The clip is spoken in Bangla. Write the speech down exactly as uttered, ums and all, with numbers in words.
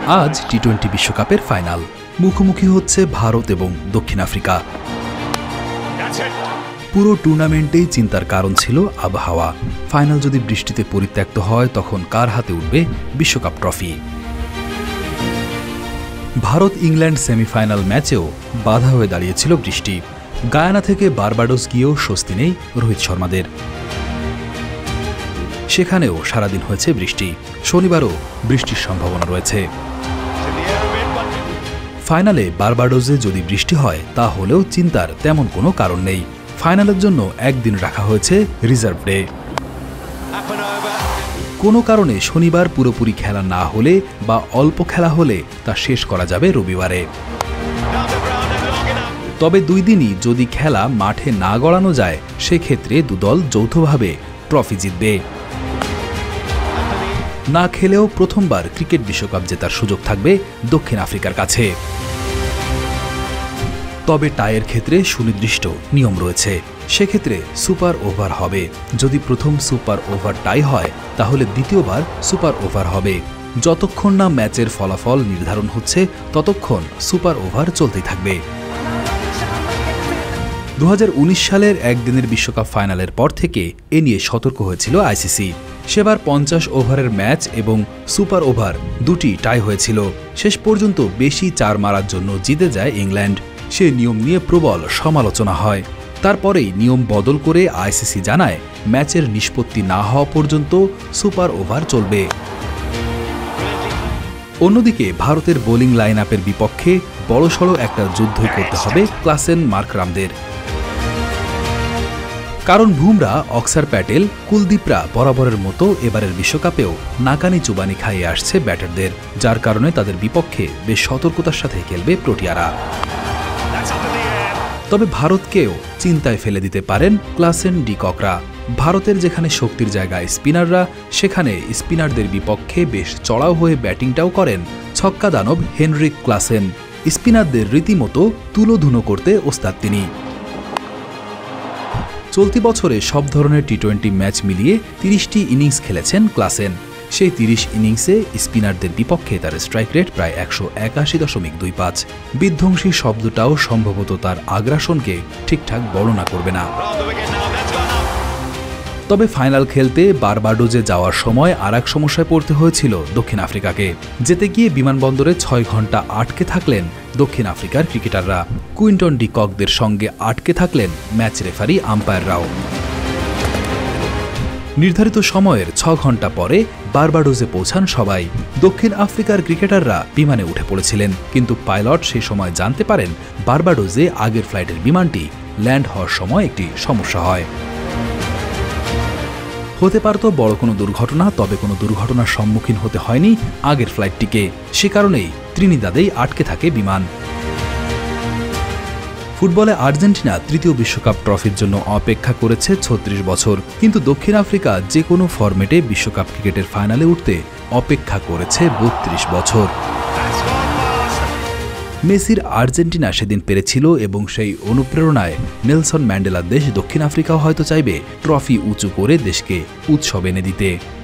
আজ টি টোয়েন্টি বিশ্বকাপের ফাইনাল, মুখোমুখি হচ্ছে ভারত এবং দক্ষিণ আফ্রিকা। পুরো টুর্নামেন্টেই চিন্তার কারণ ছিল আবহাওয়া। ফাইনাল যদি বৃষ্টিতে পরিত্যক্ত হয় তখন কার হাতে উঠবে বিশ্বকাপ ট্রফি। ভারত ইংল্যান্ড সেমিফাইনাল ম্যাচেও বাধা হয়ে দাঁড়িয়েছিল বৃষ্টি। গায়ানা থেকে বারবাডোস গিয়েও স্বস্তি নেই রোহিত শর্মাদের। সেখানেও সারাদিন হয়েছে বৃষ্টি, শনিবারও বৃষ্টির সম্ভাবনা রয়েছে। ফাইনালে বারবাডোসে যদি বৃষ্টি হয় তাহলেও চিন্তার তেমন কোনো কারণ নেই। ফাইনালের জন্য একদিন রাখা হয়েছে রিজার্ভ ডে। কোনো কারণে শনিবার পুরোপুরি খেলা না হলে বা অল্প খেলা হলে তা শেষ করা যাবে রবিবারে। তবে দুই দিনই যদি খেলা মাঠে না গড়ানো যায় সেক্ষেত্রে দুদল যৌথভাবে ট্রফি জিতবে। না খেলেও প্রথমবার ক্রিকেট বিশ্বকাপ জেতার সুযোগ থাকবে দক্ষিণ আফ্রিকার কাছে। তবে টাইয়ের ক্ষেত্রে সুনির্দিষ্ট নিয়ম রয়েছে। সেক্ষেত্রে সুপার ওভার হবে। যদি প্রথম সুপার ওভার টাই হয় তাহলে দ্বিতীয়বার সুপার ওভার হবে। যতক্ষণ না ম্যাচের ফলাফল নির্ধারণ হচ্ছে ততক্ষণ সুপার ওভার চলতেই থাকবে। দু হাজার উনিশ সালের একদিনের বিশ্বকাপ ফাইনালের পর থেকে এ নিয়ে সতর্ক হয়েছিল আইসিসি। সেবার পঞ্চাশ ওভারের ম্যাচ এবং সুপার ওভার দুটি টাই হয়েছিল। শেষ পর্যন্ত বেশি চার মারার জন্য জিতে যায় ইংল্যান্ড। সে নিয়ম নিয়ে প্রবল সমালোচনা হয়। তারপরেই নিয়ম বদল করে আইসিসি জানায় ম্যাচের নিষ্পত্তি না হওয়া পর্যন্ত সুপার ওভার চলবে। অন্যদিকে ভারতের বোলিং লাইন আপের বিপক্ষে বড়সড় একটা যুদ্ধই করতে হবে ক্লাসেন মার্করামদের। কারণ বুমরা, অক্সার প্যাটেল, কুলদীপরা বরাবরের মতো এবারের বিশ্বকাপেও নাকানি চুবানি খাইয়ে আসছে ব্যাটারদের, যার কারণে তাদের বিপক্ষে বেশ সতর্কতার সাথে খেলবে প্রোটিয়ারা। তবে ভারতকেও চিন্তায় ফেলে দিতে পারেন ক্লাসেন ডিককরা। ভারতের যেখানে শক্তির জায়গায় স্পিনাররা, সেখানে স্পিনারদের বিপক্ষে বেশ চড়াও হয়ে ব্যাটিংটাও করেন ছক্কা দানব হেনরিক ক্লাসেন। স্পিনারদের রীতিমতো তুলোধুনো করতে ওস্তাদ তিনি। চলতি বছরে সব ধরনের টি টোয়েন্টি ম্যাচ মিলিয়ে তিরিশটি ইনিংস খেলেছেন ক্লাসেন। সেই তিরিশ ইনিংসে স্পিনারদের বিপক্ষে তার স্ট্রাইক রেট প্রায় একশো একাশি দশমিক দুই পাঁচ। বিধ্বংসী শব্দটাও সম্ভবত তার আগ্রাসনকে ঠিকঠাক বর্ণনা করবে না। তবে ফাইনাল খেলতে বারবাডোজে যাওয়ার সময় আর এক সমস্যায় পড়তে হয়েছিল দক্ষিণ আফ্রিকাকে। যেতে গিয়ে বিমানবন্দরে ছয় ঘন্টা আটকে থাকলেন দক্ষিণ আফ্রিকার ক্রিকেটাররা। কুইন্টন ডি ককদের সঙ্গে আটকে থাকলেন ম্যাচ রেফারি আম্পায়াররাও। নির্ধারিত সময়ের ছ ঘন্টা পরে বারবাডোজে পৌঁছান সবাই। দক্ষিণ আফ্রিকার ক্রিকেটাররা বিমানে উঠে পড়েছিলেন, কিন্তু পাইলট সেই সময় জানতে পারেন বারবাডোজে আগের ফ্লাইটের বিমানটি ল্যান্ড হওয়ার সময় একটি সমস্যা হয়। হতে পারত বড় কোনো দুর্ঘটনা, তবে কোনো দুর্ঘটনার সম্মুখীন হতে হয়নি আগের ফ্লাইটটিকে। সে কারণেই ত্রিনিদাদেই আটকে থাকে বিমান। ফুটবলে আর্জেন্টিনা তৃতীয় বিশ্বকাপ ট্রফির জন্য অপেক্ষা করেছে ছত্রিশ বছর, কিন্তু দক্ষিণ আফ্রিকা যে কোনো ফরম্যাটে বিশ্বকাপ ক্রিকেটের ফাইনালে উঠতে অপেক্ষা করেছে বত্রিশ বছর। মেসির আর্জেন্টিনা সেদিন পেরেছিল এবং সেই অনুপ্রেরণায় নেলসন ম্যান্ডেলার দেশ দক্ষিণ আফ্রিকাও হয়তো চাইবে ট্রফি উঁচু করে দেশকে উৎসব এনে দিতে।